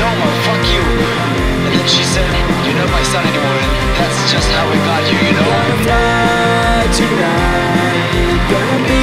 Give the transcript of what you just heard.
no more, fuck you. And then she said, you're not my son anymore, and that's just how we got you, you know? Gonna fly tonight, gonna be